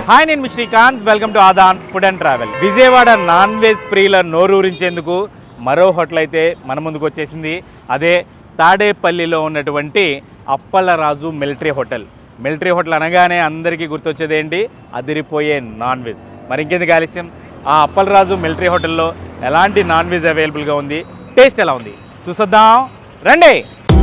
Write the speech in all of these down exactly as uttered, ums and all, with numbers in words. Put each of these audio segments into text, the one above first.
Hi నేను Srikanth, welcome to Aadhan food and travel. Vijayawada non veg ప్రియుల నోరూరించేందుకు మరో హోటల్ అయితే మన ముందుకు వచ్చేసింది. అదే తాడేపల్లిలో ఉన్నటువంటి Appalaraju military hotel. Military hotel అనగానే అందరికీ గుర్తొచ్చేది ఏంటి? అదిరిపోయే నాన్ వెజ్. మరి ఇంకెందుకు ఆలస్యం, ఆ అప్పలరాజు మిలిటరీ హోటల్లో ఎలాంటి నాన్ వెజ్ అవైలబుల్గా ఉంది, టేస్ట్ ఎలా ఉంది చూసొద్దాం రండి.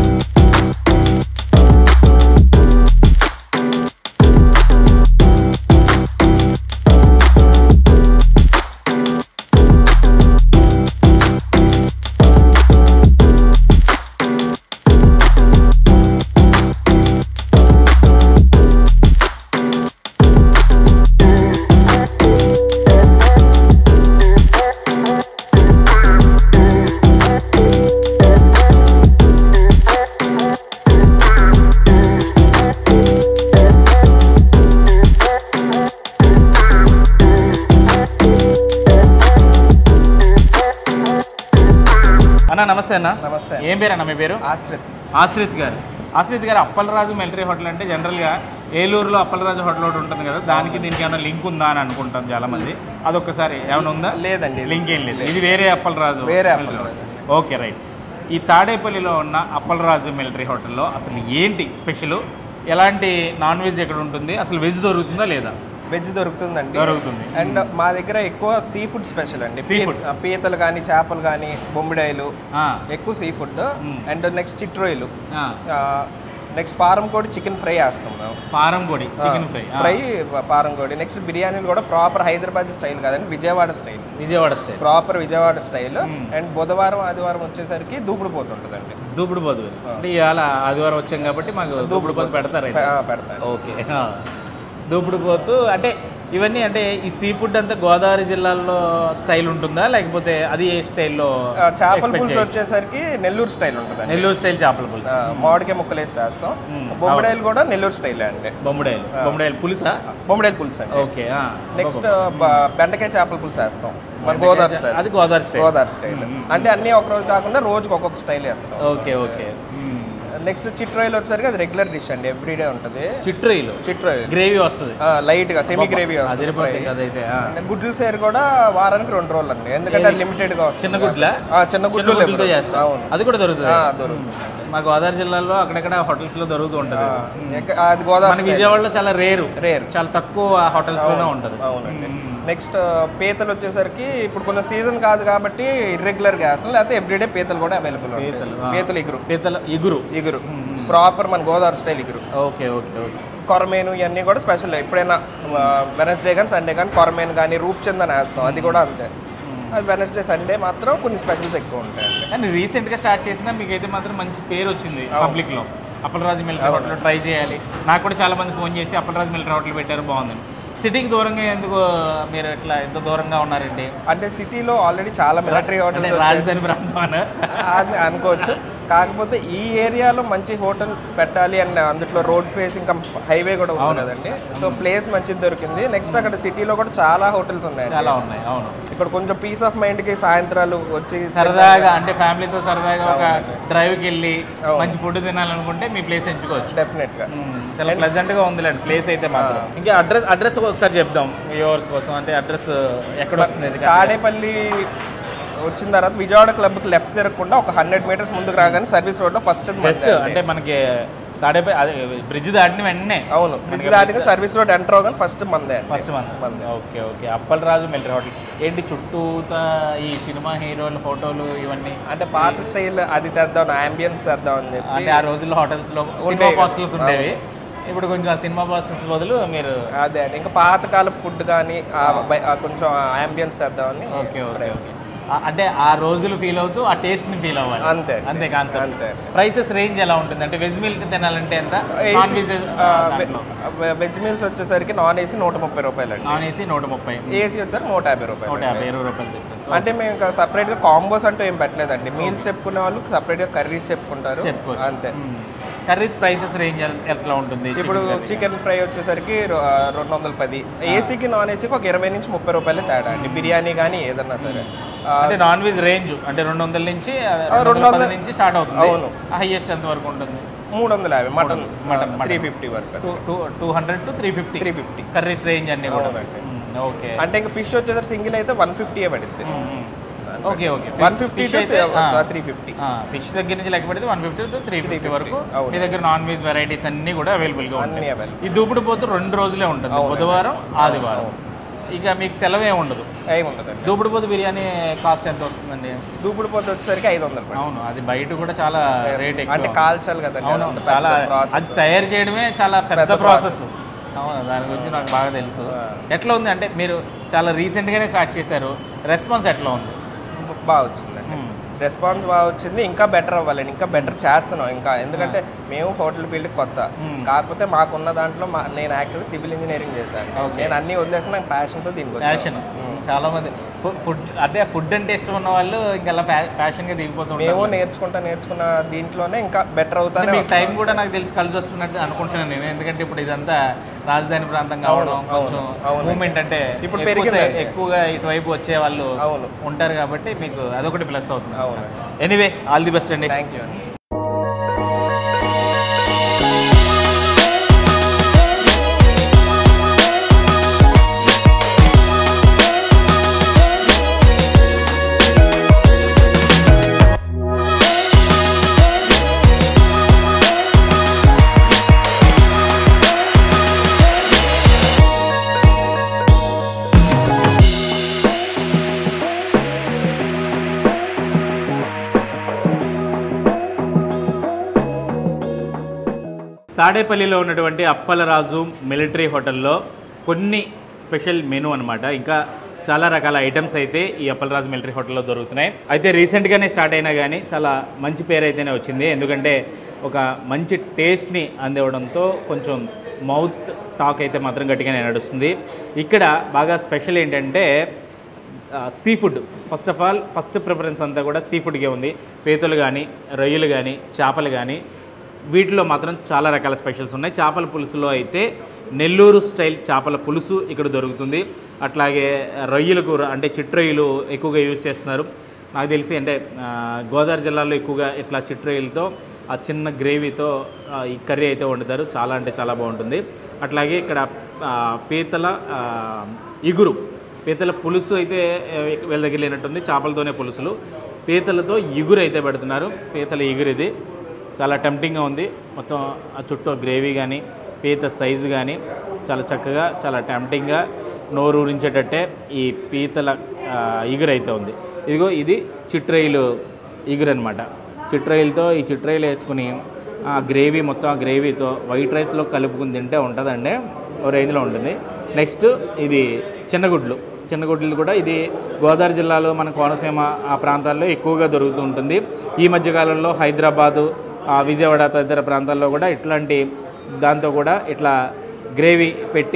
అన్న నమస్తే అన్న. నమస్తే. ఏం పేరు అన్న మీ పేరు? ఆశ్రిత్. ఆశ్రిత్ గారు. ఆశ్రిత్ గారు, అప్పలరాజు మిలిటరీ హోటల్ అంటే జనరల్గా ఏలూరులో అప్పలరాజు హోటల్ ఒకటి ఉంటుంది కదా, దానికి దీనికి ఏమైనా లింక్ ఉందా అని అనుకుంటాం చాలా మంది. అదొక్కసారి ఏమైనా ఉందా? లేదండి, లింక్ ఏం లేదు. ఇది వేరే అప్పలరాజు. వేరే అప్పలరాజు. Okay right. ఈ తాడేపల్లిలో ఉన్న అప్పలరాజు మిలిటరీ హోటల్లో అసలు ఏంటి స్పెషల్? ఎలాంటి నాన్ వెజ్ ఎక్కడ ఉంటుంది? అసలు వెజ్ దొరుకుతుందా లేదా? వెజ్ దొరుకుతుందండి, దొరుకుతుంది. అండ్ మా దగ్గర ఎక్కువ సీ ఫుడ్ స్పెషల్ అండి. పీతలు కానీ చేపలు కానీ బొమ్మిడాయిలు ఎక్కువ సీ ఫుడ్. అండ్ నెక్స్ట్ చిట్రోయిలు, నెక్స్ట్ ఫారం కోడి చికెన్ ఫ్రై వేస్తాం మేము. ఫారం కోడి చికెన్ ఫ్రై ఫ్రై ఫారం కోడి. నెక్స్ట్ బిర్యానీలు కూడా ప్రాపర్ హైదరాబాద్ స్టైల్ కాదండి, Vijayawada style. Vijayawada style proper Vijayawada style. And బుధవారం ఆదివారం వచ్చేసరికి దూపుడు పోతుంటుందండి. దూపుడు పోదు అంటే ఇవాళ ఆదివారం వచ్చాం కాబట్టి మాకు దూపుడు పోతు పెడతారు. పెడతారు. ఓకే. దూపుడు పోతు అంటే ఇవన్నీ అంటే ఈ సీ ఫుడ్ అంతా గోదావరి జిల్లాలో స్టైల్ ఉంటుందా, లేకపోతే అది ఏ స్టైల్లో? చేపల పులుసు వచ్చేసరికి నెల్లూరు స్టైల్ ఉంటుంది. నెల్లూరు స్టైల్ చేపల పులుసు, మామిడికాయ ముక్కలు వేసి చేస్తాం. బొమ్మిడాయిలు కూడా నెల్లూరు స్టైల్ అండి. బొమ్మిడాయిలు బొమ్మిడాయిలు పులుసా? బొమ్మిడాయిల పులుసు అండి. ఓకే. నెక్స్ట్ బెండకాయ చేపల పులుసు వేస్తాం, మన గోదావరి స్టైల్. అది గోదావరి స్టైల్. గోదావరి స్టైల్ అంటే అన్ని ఒక రోజు కాకుండా రోజుకి ఒక్కొక్క స్టైల్ వేస్తాం. Okay okay. నెక్స్ట్ చిట్రోయిల్ వచ్చేసరికి అది రెగ్యులర్ డిష్ అండి, ఎవ్రీడే ఉంటుంది. చిట్రోయిలు చిట్రోయిల్ గ్రేవీ వస్తుంది, లైట్ గా సెమీ గ్రేవీ వస్తుంది. గుడ్లు సేరు కూడా వారానికి రెండు రోజులు అండి, ఎందుకంటే అది లిమిటెడ్ గా వస్తుంది. చిన్న గుడ్ల చిన్న గుడ్లు చేస్తాం, అది కూడా దొరుకుతుంది. దొరుకుతుంది మా గోదావరి జిల్లాలో అక్కడక్కడ హోటల్స్ లో దొరుకుతూ ఉంటుంది. అది గోదావరి విజయవాడలో చాలా రేరు రేరు చాలా తక్కువ హోటల్స్ లోనే ఉంటుంది. అవునండి. నెక్స్ట్ పీతలు వచ్చేసరికి ఇప్పుడు కొంచెం సీజన్ కాదు కాబట్టి ఇర్రెగ్యులర్ గా వేస్తాం, లేకపోతే ఎవ్రీడే పీతలు కూడా అవైలబుల్. పీతలు ఇగురు పీతలు ఇగురు ఇగురు ప్రాపర్ మన గోదావరి స్టైల్ ఇగురు. Okay okay okay. కొరమేను ఇవన్నీ కూడా స్పెషల్. ఎప్పుడైనా వెనస్డే కానీ సండే కానీ కొరమేను కానీ రూప్ చందని వేస్తాం, అది కూడా అంతే. అది వెనస్డే సండే మాత్రం కొన్ని స్పెషల్స్ ఎక్కువ ఉంటాయండి. కానీ రీసెంట్గా స్టార్ట్ చేసినా మీకు అయితే మాత్రం మంచి పేరు వచ్చింది పబ్లిక్లో. అప్పలరాజు మిలిటరీ హోటల్ ట్రై చేయాలి. నాకు కూడా చాలా మంది ఫోన్ చేసి అప్పలరాజు మిలిటరీ హోటల్ పెట్టారు, బాగుందండి. సిటీకి దూరంగా ఎందుకు మీరు ఇట్లా ఎంత దూరంగా ఉన్నారండి? అంటే సిటీలో ఆల్రెడీ చాలా మిలిటరీ హోటల్, రాజధాని ప్రాంతం అని అనుకోవచ్చు. కాకపోతే ఈ ఏరియాలో మంచి హోటల్ పెట్టాలి అండ్ అందులో రోడ్ ఫేస్ ఇంకా హైవే కూడా ఉంది కదండి, సో ప్లేస్ మంచిది దొరికింది. నెక్స్ట్ అక్కడ సిటీలో కూడా చాలా హోటల్స్ ఉన్నాయి. చాలా ఉన్నాయి. అవును. ఇక్కడ కొంచెం పీస్ ఆఫ్ మైండ్ కి సాయంత్రాలు వచ్చి సరదాగా అంటే ఫ్యామిలీతో సరదాగా ఒక డ్రైవ్కి వెళ్ళి మంచి ఫుడ్ తినాలనుకుంటే మీ ప్లేస్ ఎంచుకోవచ్చు. డెఫినెట్ గా చాలా ప్లెజెంట్ గా ఉందిలేండి ప్లేస్ అయితే మాత్రం. ఇంకా అడ్రస్ అడ్రస్ ఒకసారి చెప్దాం వ్యూవర్స్ కోసం. అంటే అడ్రస్ ఎక్కడ వస్తుంది? తాడేపల్లి వచ్చిన తర్వాత విజయవాడ క్లబ్ కి లెఫ్ట్ తిరగకుండా ఒక హండ్రెడ్ మీటర్స్ ముందుకు రాగానే సర్వీస్ రోడ్ లో ఫస్ట్ జస్ట్ అంటే మనకి తాడేపల్లి అదే బ్రిడ్జ్ దాటిన వెంటనే. అవును, బ్రిడ్జ్ దాటిన సర్వీస్ రోడ్ ఎంటర్ అవగానే ఫస్ట్ మందే ఫస్ట్ మంది మంది okay okay. Appalaraju military hotel ఏంటి చుట్టూతా ఈ సినిమా హీరోల ఫోటోలు ఇవన్నీ అంటే పాత స్టైల్ అది తెద్దాం, అంబియన్స్ తెద్దాం అని చెప్పి. అంటే ఆ రోజుల్లో హోటల్స్ లో సినిమా పోస్టర్స్ ఉండేవి, ఇప్పుడు కొంచెం ఆ సినిమా పోస్టర్స్ బదులు మీరు అదే అండి ఇంకా పాతకాలపు ఫుడ్ కానీ కొంచెం అంబియన్స్ తెద్దామని. Okay okay okay. అంటే ఆ రోజులు ఫీల్ అవుతూ ఆ టేస్ట్ ని ఫీల్ అవ్వాలి, అంతే అంతే కాన్సెప్ట్. అంతే. ప్రైసెస్ రేంజ్ ఎలా ఉంటుంది? అంటే వెజ్ మీల్ తినాలంటే ఎంత? వెజ్ మీల్స్ వచ్చేసరికి నాన్ ఏసీ నూట ముప్పై రూపాయలు అండి. నాన్ ఏసీ నూట ముప్పై ఏసీ వచ్చారు నూట యాభై రూపాయలు. నూట యాభై ఇరవై రూపాయలు. అంటే మేము ఇంకా సపరేట్ గా కాంబోస్ అంటూ ఏం పెట్టలేదండి. మీల్స్ చెప్పుకునే వాళ్ళు సపరేట్ గా కర్రీస్ చెప్పుకుంటారు, అంతే. కర్రీస్ ప్రైసెస్ రేంజ్ ఎట్లా ఉంటుంది? ఇప్పుడు చికెన్ ఫ్రై వచ్చేసరికి రెండు వందల పది, ఏసీకి నాన్ ఏసీకి ఒక ఇరవై నుంచి ముప్పై రూపాయలు తేడా అండి. బిర్యానీ కానీ ఏదన్నా సరే. అంటే నాన్ వెజ్ రేంజ్ అంటే రెండు వందల నుంచి రెండు వందల నుంచి స్టార్ట్ అవుతుంది. అవును. హైయెస్ట్ ఎంత వరకు ఉంటుంది? మూడు వందల యాభై మటన్ మటన్ త్రీ ఫిఫ్టీ వరకు two two hundred to three fifty three fifty curries range అన్ని కూడా. ఓకే. అంటే ఇంకా ఫిష్ వచ్చేసరికి సింగిల్ అయితే వన్ ఫిఫ్టీ పడుతుంది. Okay okay one fifty three fifty fish దగ్గర నుంచి లెక్క పెడితే one fifty to three fifty వరకు మీ దగ్గర నాన్ వెజ్ వెరైటీస్ అన్ని కూడా అవైలబుల్గా ఉంటాయి. ఈ దూపుడు పోతు రెండు రోజులే ఉంటుంది, బుధవారం ఆదివారం. ఇక మీకు సెలవు ఏమి ఉండదు. ఏమి ఉండదు. దూపుడు పోతు బిర్యానీ కాస్ట్ ఎంత వస్తుందండి? దూపుడు పోతు వచ్చేసరికి ఐదు వందలు. అవును, అది బయట కూడా చాలా రేట్ ఎక్కువ. అంటే కాల్చాలి కదా. అవును, చాలా అది తయారు చేయడమే చాలా పెద్ద ప్రాసెస్. అవును, దాని గురించి నాకు బాగా తెలుసు. ఎట్లా ఉంది అంటే మీరు చాలా రీసెంట్గానే స్టార్ట్ చేశారు, రెస్పాన్స్ ఎట్లా ఉంది? బాగా వచ్చిందండి, రెస్పాన్స్ బాగా వచ్చింది. ఇంకా బెటర్ అవ్వాలండి, ఇంకా బెటర్ చేస్తున్నాం ఇంకా. ఎందుకంటే మేము హోటల్ ఫీల్డ్ కొత్త, కాకపోతే మాకున్న దాంట్లో మా నేను యాక్చువల్లీ సివిల్ ఇంజనీరింగ్ చేశాను. నేను అన్ని వదిలేక నాకు ప్యాషన్తో దీనికి ప్యాషన్. చాలా మంది ఫుడ్ అదే ఫుడ్ అంటే ఇష్టం ఉన్న వాళ్ళు ఇంకా ప్యాషన్గా దిగిపోతాం. మేము నేర్చుకుంటా నేర్చుకున్న దీంట్లోనే ఇంకా బెటర్ అవుతాను. మీకు టైం కూడా నాకు తెలిసి కలిసి వస్తున్నట్టు అనుకుంటున్నాను నేను. ఎందుకంటే ఇప్పుడు ఇదంతా రాజధాని ప్రాంతం కావడం, కొంచెం మూమెంట్ అంటే ఇప్పుడు ఎక్కువగా ఇటువైపు వచ్చే వాళ్ళు ఉంటారు కాబట్టి మీకు అదొకటి ప్లస్ అవుతుంది. ఎనీవే, ఆల్ ది బెస్ట్ అండి. థ్యాంక్ యూ అండి. తాడేపల్లిలో ఉన్నటువంటి అప్పలరాజు మిలిటరీ హోటల్లో కొన్ని స్పెషల్ మెనూ అనమాట. ఇంకా చాలా రకాల ఐటమ్స్ అయితే ఈ అప్పలరాజు మిలిటరీ హోటల్లో దొరుకుతున్నాయి. అయితే రీసెంట్గానే స్టార్ట్ అయినా కానీ చాలా మంచి పేరు అయితేనే వచ్చింది. ఎందుకంటే ఒక మంచి టేస్ట్ని అందివ్వడంతో కొంచెం మౌత్ టాక్ అయితే మాత్రం గట్టిగానే నడుస్తుంది. ఇక్కడ బాగా స్పెషల్ ఏంటంటే sea food. First of all first preference అంతా కూడా సీ ఫుడ్కే ఉంది. పీతలు కానీ, రొయ్యలు కానీ, చేపలు కానీ, వీటిలో మాత్రం చాలా రకాల స్పెషల్స్ ఉన్నాయి. చేపల పులుసులో అయితే నెల్లూరు స్టైల్ చేపల పులుసు ఇక్కడ దొరుకుతుంది. అట్లాగే రొయ్యల కూర అంటే చిట్రొయ్యలు ఎక్కువగా యూజ్ చేస్తున్నారు. నాకు తెలిసి అంటే గోదావరి జిల్లాలో ఎక్కువగా ఇట్లా చిట్రొయ్యలతో ఆ చిన్న గ్రేవీతో ఈ కర్రీ అయితే వండుతారు. చాలా అంటే చాలా బాగుంటుంది. అట్లాగే ఇక్కడ పీతల ఇగురు, పీతల పులుసు అయితే వీళ్ళ దగ్గర లేనట్టుంది. చేపలతోనే పులుసులు, పీతలతో ఇగురు అయితే పెడుతున్నారు. పీతల ఇగురు ఇది చాలా టెంప్టింగ్గా ఉంది. మొత్తం ఆ చుట్టూ గ్రేవీ కానీ, పీత సైజు కానీ చాలా చక్కగా, చాలా టెంప్టింగ్గా నోరు ఊరించేటట్టే ఈ పీతల ఇగురు అయితే ఉంది. ఇదిగో ఇది చిట్రొయ్యలు ఇగురు అనమాట. చిట్రొయ్యలతో ఈ చిట్రొయ్యలు వేసుకుని ఆ గ్రేవీ మొత్తం ఆ గ్రేవీతో వైట్ రైస్లో కలుపుకుని తింటే ఉంటుందండి, ఓ రేంజ్లో ఉంటుంది. నెక్స్ట్ ఇది చిన్నగుడ్లు. చిన్నగుడ్లు కూడా ఇది గోదావరి జిల్లాలో మన కోనసీమ ఆ ప్రాంతాల్లో ఎక్కువగా దొరుకుతూ ఉంటుంది. ఈ మధ్యకాలంలో హైదరాబాదు, విజయవాడ తదితర ప్రాంతాల్లో కూడా ఇట్లాంటి దాంతో కూడా ఇట్లా గ్రేవీ పెట్టి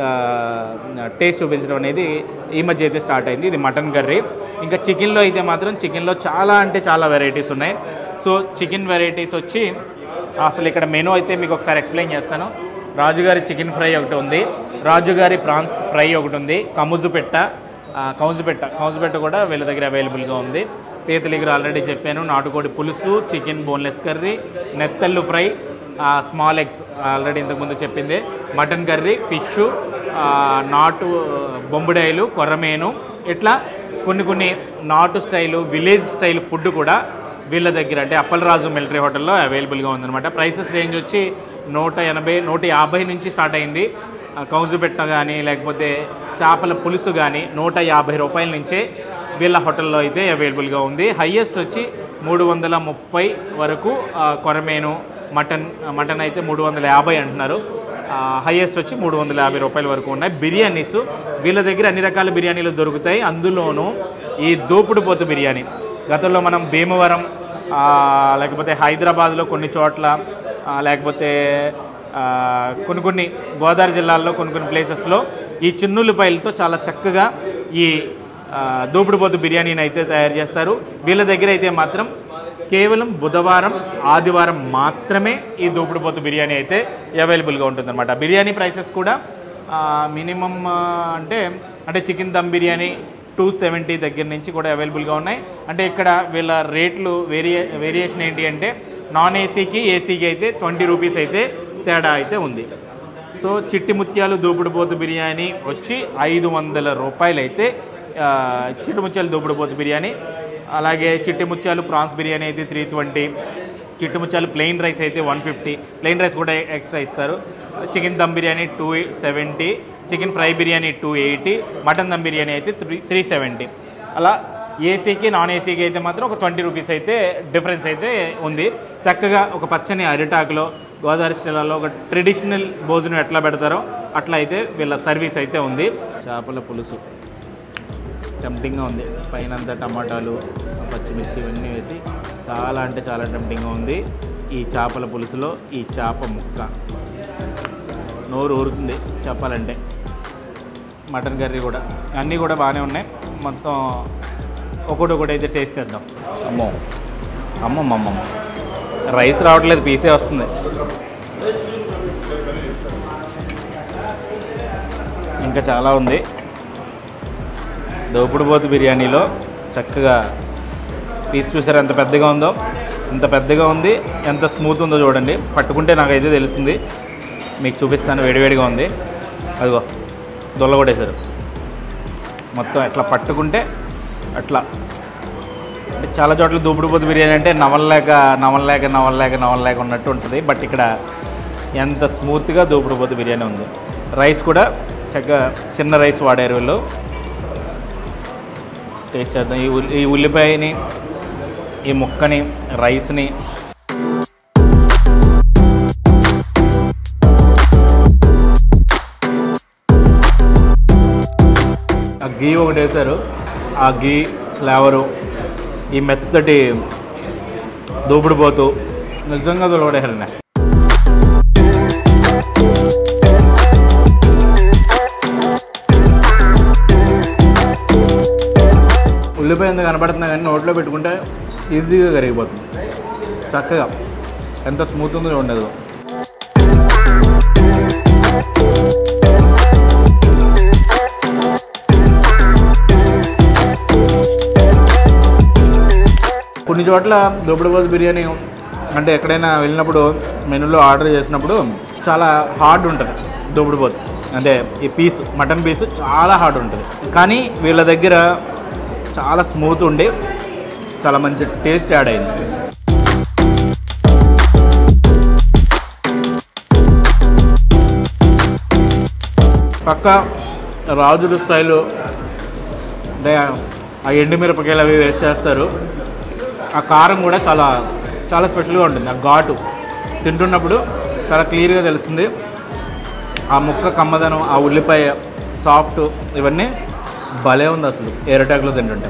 టేస్ట్ చూపించడం అనేది ఈ మధ్య అయితే స్టార్ట్ అయింది. ఇది మటన్ కర్రీ. ఇంకా చికెన్లో అయితే మాత్రం చికెన్లో చాలా అంటే చాలా వెరైటీస్ ఉన్నాయి. సో చికెన్ వెరైటీస్ వచ్చి అసలు ఇక్కడ మెనూ అయితే మీకు ఒకసారి ఎక్స్ప్లెయిన్ చేస్తాను. రాజుగారి చికెన్ ఫ్రై ఒకటి ఉంది, రాజుగారి ప్రాన్స్ ఫ్రై ఒకటి ఉంది, కముజుపెట్ట కౌజుపెట్ట కౌజుపెట్ట కూడా వీళ్ళ దగ్గర అవైలబుల్గా ఉంది. పీతల ఇగురు ఆల్రెడీ చెప్పాను, నాటుకోడి పులుసు, చికెన్ బోన్లెస్ కర్రీ, నెత్తళ్ళు ఫ్రై, స్మాల్ ఎగ్స్ ఆల్రెడీ ఇంతకుముందు చెప్పింది, మటన్ కర్రీ, ఫిష్, నాటు బొంబుడాయిలు, కొర్రమేను, ఇట్లా కొన్ని కొన్ని నాటు స్టైలు, విలేజ్ స్టైల్ ఫుడ్ కూడా వీళ్ళ దగ్గర అంటే అప్పలరాజు మిలిటరీ హోటల్లో అవైలబుల్గా ఉందన్నమాట. ప్రైసెస్ రేంజ్ వచ్చి నూట ఎనభై నూట యాభై నుంచి స్టార్ట్ అయింది. కౌజుబెట్ట కానీ లేకపోతే చేపల పులుసు కానీ నూట యాభై రూపాయల నుంచే వీళ్ళ హోటల్లో అయితే అవైలబుల్గా ఉంది. హయ్యెస్ట్ వచ్చి మూడు వందల ముప్పై వరకు కొరమేను, మటన్ మటన్ అయితే మూడు వందల యాభై అంటున్నారు. హయ్యెస్ట్ వచ్చి మూడు వందల యాభై రూపాయల వరకు ఉన్నాయి. బిర్యానీస్ వీళ్ళ దగ్గర అన్ని రకాల బిర్యానీలు దొరుకుతాయి. అందులోనూ ఈ దూపుడు పోతు బిర్యానీ గతంలో మనం భీమవరం లేకపోతే హైదరాబాద్లో కొన్ని చోట్ల లేకపోతే కొన్ని కొన్ని గోదావరి జిల్లాల్లో కొన్ని కొన్ని ప్లేసెస్లో ఈ చిన్నుల్లిపాయలతో చాలా చక్కగా ఈ దూపుడు పోతు బిర్యానీని అయితే తయారు చేస్తారు. వీళ్ళ దగ్గర అయితే మాత్రం కేవలం బుధవారం ఆదివారం మాత్రమే ఈ దూపుడు పోతు బిర్యానీ అయితే అవైలబుల్గా ఉంటుందన్నమాట. బిర్యానీ ప్రైసెస్ కూడా మినిమం అంటే అంటే chicken dum biryani two seventy దగ్గర నుంచి కూడా అవైలబుల్గా ఉన్నాయి. అంటే ఇక్కడ వీళ్ళ రేట్లు వేరియే వేరియేషన్ ఏంటి అంటే నాన్ ఏసీకి ఏసీకి అయితే ట్వంటీ రూపీస్ అయితే తేడా అయితే ఉంది. సో చిట్టి ముత్యాలు దూపుడుపోతు బిర్యానీ వచ్చి ఐదు వందల రూపాయలు అయితే చిట్టి ముత్యాలు దూపుడుపోతు బిర్యానీ. అలాగే చిట్టి ముత్యాలు ప్రాన్స్ బిర్యానీ అయితే త్రీ ట్వంటీ, చిట్టి ముత్యాలు ప్లెయిన్ రైస్ అయితే వన్ ఫిఫ్టీ, ప్లెయిన్ రైస్ కూడా ఎక్స్ట్రా ఇస్తారు. Chicken dum biryani two seventy, chicken fry biryani two eighty, mutton dum biryani అయితే త్రీ త్రీ సెవెంటీ. అలా ఏసీకి నాన్ ఏసీకి అయితే మాత్రం ఒక ట్వంటీ రూపీస్ అయితే డిఫరెన్స్ అయితే ఉంది. చక్కగా ఒక పచ్చని అరిటాకులో గోదావరి స్టైల్లో ఒక ట్రెడిషనల్ భోజనం ఎట్లా పెడతారో అట్లా అయితే వీళ్ళ సర్వీస్ అయితే ఉంది. చేపల పులుసు టెంప్టింగ్గా ఉంది, పైన అంతా టమాటాలు పచ్చిమిర్చి ఇవన్నీ వేసి చాలా అంటే చాలా టెంప్టింగ్గా ఉంది. ఈ చేపల పులుసులో ఈ చేప ముక్క నోరు ఊరుతుంది చెప్పాలంటే. మటన్ కర్రీ కూడా అన్నీ కూడా బాగానే ఉన్నాయి. మొత్తం ఒకటి ఒకటి అయితే టేస్ట్ చేద్దాం. అమ్మో అమ్మమ్మ అమ్మమ్మ రైస్ రావట్లేదు, పీసే వస్తుంది. ఇంకా చాలా ఉంది. దోపుడుపోతు బిర్యానీలో చక్కగా పీస్ చూసారు ఎంత పెద్దగా ఉందో, ఎంత పెద్దగా ఉంది, ఎంత స్మూత్ ఉందో చూడండి. పట్టుకుంటే నాకైతే తెలిసింది, మీకు చూపిస్తాను. వేడివేడిగా ఉంది, అదిగో దొల్ల కొట్టేశారు మొత్తం. ఎట్లా పట్టుకుంటే అట్లా. అంటే చాలా చోట్ల దూపుడుపోతు బిర్యానీ అంటే నవలలేక నవలలేక నవలలేక నవలలేక ఉన్నట్టు ఉంటుంది. బట్ ఇక్కడ ఎంత స్మూత్గా దూపుడుపోతు బిర్యానీ ఉంది. రైస్ కూడా చక్కగా చిన్న రైస్ వాడారు వీళ్ళు. టేస్ట్ చేద్దాం. ఈ ఉల్లి ఈ ఉల్లిపాయని, ఈ ముక్కని, రైస్ని. ఆ గీ ఒకటి వేశారు, ఆ గీ ఫ్లేవరు, ఈ మెత్తటి దూపుడుపోతు నిజంగా దొరకడేసారండి. ఉల్లిపాయ ఎంత కనబడుతున్నా కానీ నోట్లో పెట్టుకుంటే ఈజీగా కరిగిపోతుంది చక్కగా. ఎంత స్మూత్ ఉందో ఉండదు. కొన్ని చోట్ల దూపుడుపోతు బిర్యానీ అంటే ఎక్కడైనా వెళ్ళినప్పుడు మెనూలో ఆర్డర్ చేసినప్పుడు చాలా హార్డ్ ఉంటుంది దూపుడుపోతు. అంటే ఈ పీసు మటన్ పీసు చాలా హార్డ్ ఉంటుంది. కానీ వీళ్ళ దగ్గర చాలా స్మూత్ ఉండి చాలా మంచి టేస్ట్ యాడ్ అయింది. పక్క రాజుల స్టైలు అంటే ఆ ఎండుమిరపకాయలు అవి వేస్ట్ చేస్తారు. ఆ కారం కూడా చాలా చాలా స్పెషల్గా ఉంటుంది. ఆ ఘాటు తింటున్నప్పుడు చాలా క్లియర్గా తెలుస్తుంది. ఆ ముక్క కమ్మదనం, ఆ ఉల్లిపాయ సాఫ్ట్, ఇవన్నీ భలే ఉంది అసలు ఎయిర్టాక్లో తింటుంటే.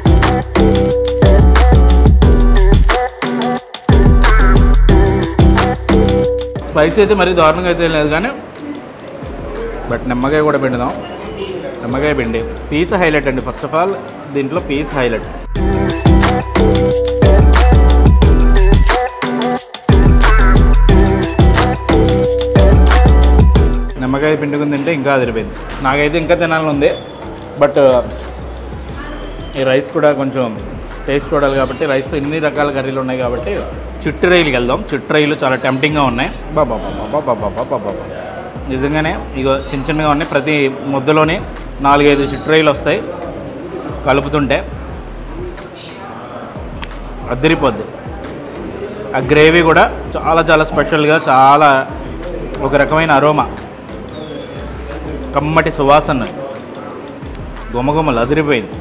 స్పైసీ అయితే మరీ దారుణంగా అయితే లేదు కానీ, బట్ నిమ్మకాయ కూడా పిండుదాం. నిమ్మకాయ పిండి పీస్ హైలైట్ అండి. ఫస్ట్ ఆఫ్ ఆల్ దీంట్లో పీస్ హైలైట్. నిమ్మకాయ పిండుకుని తింటే ఇంకా అదిరిపోయింది. నాకైతే ఇంకా తినాలని ఉంది. బట్ ఈ రైస్ కూడా కొంచెం టేస్ట్ చూడాలి కాబట్టి, రైస్తో ఇన్ని రకాల కర్రీలు ఉన్నాయి కాబట్టి చిట్టి రైలుకి వెళ్దాం. చిట్టి రైలు చాలా టెంప్టింగ్గా ఉన్నాయి. బాబా బాబా బాబా బాబా బాబా నిజంగానే ఇగో చిన్న చిన్నగా ఉన్నాయి. ప్రతి ముద్దలోనే నాలుగైదు చిట్టి రైలు వస్తాయి. కలుపుతుంటే అద్దరిపోద్ది. ఆ గ్రేవీ కూడా చాలా చాలా స్పెషల్గా, చాలా ఒక రకమైన అరోమా, కమ్మటి సువాసన, గుమగుమలు అదిరిపోయింది.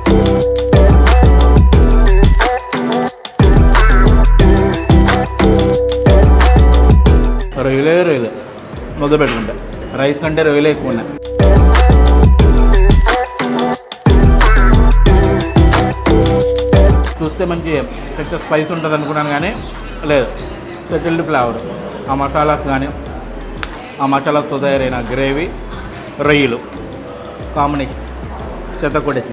రొయ్యలే రొయ్యలే ముద్ద పెట్టుకుంటా. రైస్ కంటే రొయ్యలే ఎక్కువ ఉన్నాయి. చూస్తే మంచి పెద్ద స్పైస్ ఉంటుంది అనుకున్నాను కానీ లేదు. Settled flavour. ఆ మసాలాస్ కానీ, ఆ మసాలాస్తో తయారైన గ్రేవీ, రొయ్యలు కాంబినేషన్ చెత్త కొట్టేసి.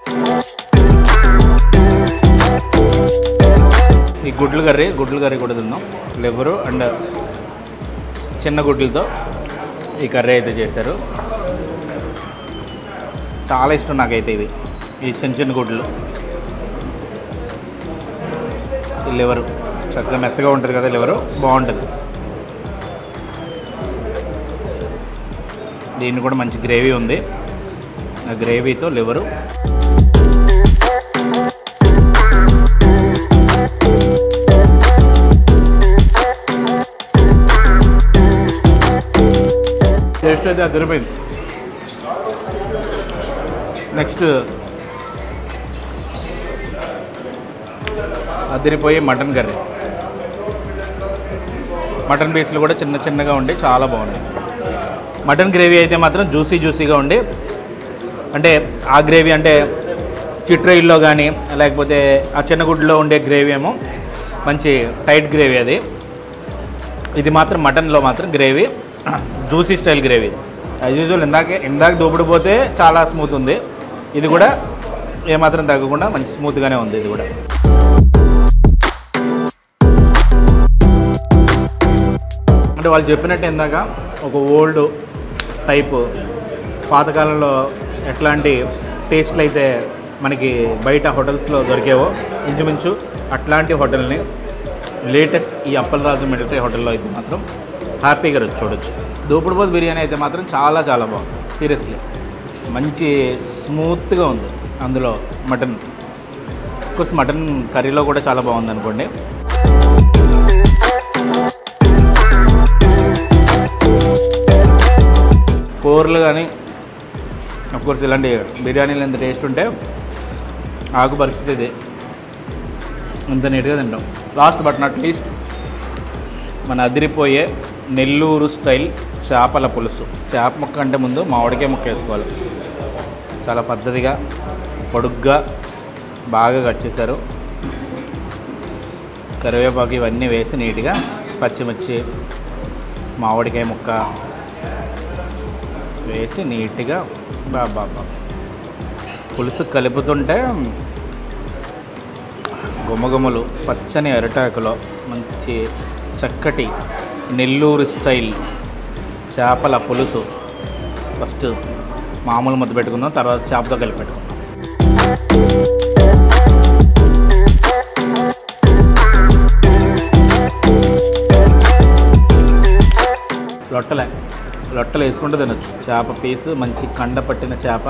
ఈ గుడ్లు కర్రీ గుడ్లు కర్రీ కూడా తిందాం. లివరు అండ్ చిన్న గుడ్లతో ఈ కర్రీ అయితే చేశారు. చాలా ఇష్టం నాకైతే ఇవి, ఈ చిన్న చిన్న గుడ్లు. ఈ లివరు చక్కగా మెత్తగా ఉంటుంది కదా లివరు, బాగుంటుంది. దీన్ని కూడా మంచి గ్రేవీ ఉంది. ఆ గ్రేవీతో లివరు టేస్ట్ అయితే అదిరిపోయింది. నెక్స్ట్ అదిరిపోయి మటన్ కర్రీ. మటన్ పీసులు కూడా చిన్న చిన్నగా ఉండి చాలా బాగున్నాయి. మటన్ గ్రేవీ అయితే మాత్రం జ్యూసీ జ్యూసీగా ఉండి, అంటే ఆ గ్రేవీ అంటే చిట్రైల్లో కానీ లేకపోతే ఆ చిన్నగుడ్లో ఉండే గ్రేవీ ఏమో మంచి టైట్ గ్రేవీ అది. ఇది మాత్రం మటన్లో మాత్రం gravy juicy style gravy. As usual ఇందాకే ఇందాక దూపుడుపోతే చాలా స్మూత్ ఉంది, ఇది కూడా ఏమాత్రం తగ్గకుండా మంచి స్మూత్గానే ఉంది. ఇది కూడా అంటే వాళ్ళు చెప్పినట్టు ఇందాక ఒక ఓల్డ్ టైపు పాతకాలంలో ఎట్లాంటి టేస్ట్లు అయితే మనకి బయట హోటల్స్లో దొరికేవో ఇంచుమించు అట్లాంటి హోటల్ని లేటెస్ట్ ఈ అప్పలరాజు మిలిటరీ హోటల్లో అయితే మాత్రం హ్యాపీగా చూడొచ్చు. దూపుడుపోతు బిర్యానీ అయితే మాత్రం చాలా చాలా బాగుంది. సీరియస్లీ మంచి స్మూత్గా ఉంది. అందులో మటన్ కోర్స్ మటన్ కర్రీలో కూడా చాలా బాగుంది అనుకోండి. కూరలు కానీ అఫ్కోర్స్ ఇలాంటి బిర్యానీలు ఎంత టేస్ట్ ఉంటే ఆకు పరిస్థితి ఇది అంత నీట్గా తింటాం. లాస్ట్ బట్ నాట్ లీస్ట్ మన అదిరిపోయే నెల్లూరు స్టైల్ చేపల పులుసు. చేప ముక్క అంటే ముందు మామిడికాయ ముక్క వేసుకోవాలి. చాలా పద్ధతిగా పొడుగ్గా బాగా కట్ చేశారు. కరివేపాకు ఇవన్నీ వేసి నీట్గా పచ్చిమిర్చి మామిడికాయ ముక్క వేసి నీట్గా బాబా పులుసు కలుపుతుంటే గుమగుమలు పచ్చని అరిటాకులో మంచి చక్కటి నెల్లూరు స్టైల్ చేపల పులుసు. ఫస్ట్ మామూలు ముద్ద పెట్టుకుందాం, తర్వాత చేపతో కలిపి పెట్టుకుందాం. లొట్టలే లొట్టలు వేసుకుంటూ తినొచ్చు. చేప పీసు మంచి కండ పట్టిన చేప.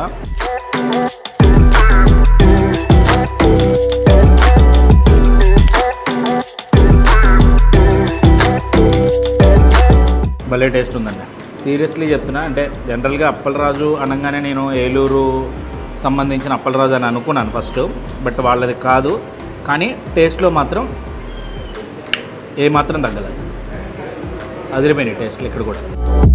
భలే టేస్ట్ ఉందండి. సీరియస్లీ చెప్తున్నా. అంటే జనరల్గా అప్పలరాజు అనగానే నేను ఏలూరు సంబంధించిన అప్పలరాజు అని అనుకున్నాను ఫస్ట్, బట్ వాళ్ళది కాదు. కానీ టేస్ట్లో మాత్రం ఏమాత్రం తగ్గలేదు. అదిరిపోయినాయి టేస్ట్లు ఇక్కడ కూడా.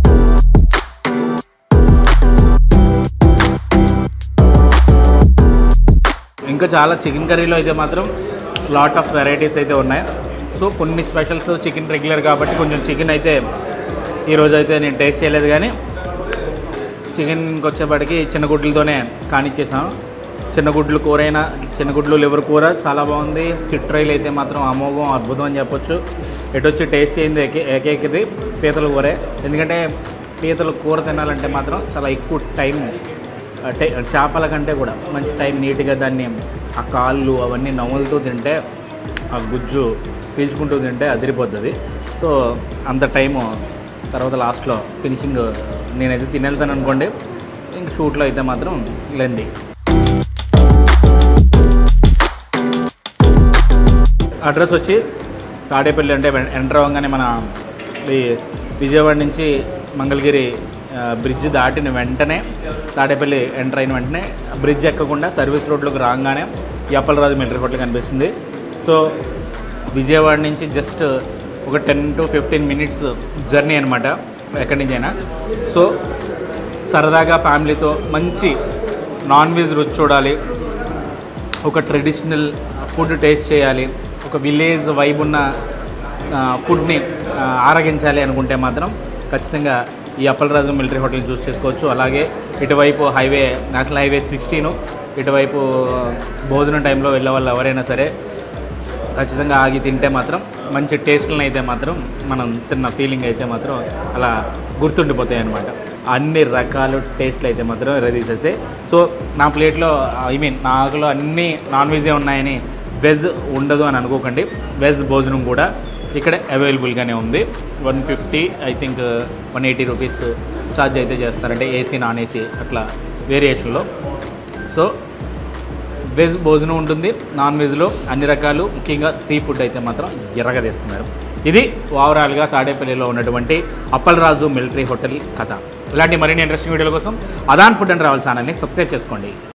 ఇంకా చాలా చికెన్ కర్రీలో అయితే మాత్రం లాట్ ఆఫ్ వెరైటీస్ అయితే ఉన్నాయి. సో కొన్ని స్పెషల్స్ చికెన్ రెగ్యులర్ కాబట్టి కొంచెం చికెన్ అయితే ఈరోజు అయితే నేను టేస్ట్ చేయలేదు, కానీ చికెన్కి వచ్చేప్పటికి చిన్న గుడ్లతోనే కానిచ్చేసాను. చిన్న గుడ్లు కూర అయినా చిన్న గుడ్లు లివర్ కూర చాలా బాగుంది. చిట్రైలు అయితే మాత్రం అమోఘం అద్భుతం అని చెప్పొచ్చు. ఎటు వచ్చి టేస్ట్ చేయింది ఏకే ఏకైకది పీతల కూరే. ఎందుకంటే పీతల కూర తినాలంటే మాత్రం చాలా ఎక్కువ టైం, టే చేపల కంటే కూడా మంచి టైం నీట్గా దాన్ని ఆ కాళ్ళు అవన్నీ నవ్వులుతూ తింటే ఆ గుజ్జు పీల్చుకుంటూ తింటే అదిరిపోతుంది. సో అంత టైము తర్వాత లాస్ట్లో ఫినిషింగ్ నేనైతే తినేళ్తాను అనుకోండి. ఇంక షూట్లో అయితే మాత్రం లెంది. అడ్రస్ వచ్చి తాడేపల్లి, అంటే ఎంటర్ అవ్వగానే మన ఈ విజయవాడ నుంచి మంగళగిరి బ్రిడ్జ్ దాటిన వెంటనే తాడేపల్లి ఎంటర్ అయిన వెంటనే బ్రిడ్జ్ ఎక్కకుండా సర్వీస్ రోడ్లోకి రాగానే ఈ అప్పలరాజు మిలిటరీ హోటల్ కనిపిస్తుంది. సో విజయవాడ నుంచి జస్ట్ ఒక ten to fifteen minutes journey అనమాట ఎక్కడి నుంచి అయినా. సో సరదాగా ఫ్యామిలీతో మంచి నాన్ వెజ్ రుచి చూడాలి, ఒక ట్రెడిషనల్ ఫుడ్ టేస్ట్ చేయాలి, ఒక విలేజ్ వైబ్ ఉన్న ఫుడ్ని ఆరగించాలి అనుకుంటే మాత్రం ఖచ్చితంగా ఈ అప్పలరాజు మిలిటరీ హోటల్ చూస్ చేసుకోవచ్చు. అలాగే ఇటువైపు హైవే నేషనల్ హైవే సిక్స్టీను ఇటువైపు భోజనం టైంలో వెళ్ళే వాళ్ళు ఎవరైనా సరే ఖచ్చితంగా ఆగి తింటే మాత్రం మంచి టేస్ట్లను అయితే మాత్రం మనం తిన్న ఫీలింగ్ అయితే మాత్రం అలా గుర్తుండిపోతాయి అన్నమాట. అన్ని రకాల టేస్ట్లు అయితే మాత్రం రెడీ చేసే. సో నా ప్లేట్లో ఐ మీన్ నాకులో అన్నీ నాన్ వెజే ఉన్నాయని వెజ్ ఉండదు అని అనుకోకండి, వెజ్ భోజనం కూడా ఇక్కడ అవైలబుల్గానే ఉంది. One fifty I think one eighty rupees charge అయితే చేస్తారంటే ఏసీ నాన్ ఏసీ అట్లా వేరియేషన్లో. సో వెజ్ భోజనం ఉంటుంది, నాన్ వెజ్లో అన్ని రకాలు, ముఖ్యంగా సీ ఫుడ్ అయితే మాత్రం ఎర్రగదీస్తున్నారు. ఇది ఓవరాల్గా తాడేపల్లిలో ఉన్నటువంటి అప్పలరాజు మిలిటరీ హోటల్ కథ. ఇలాంటి మరిన్ని ఇంట్రెస్టింగ్ వీడియోల కోసం అదాన్ ఫుడ్ అండ్ ట్రావెల్ ఛానల్ని సబ్స్క్రైబ్ చేసుకోండి.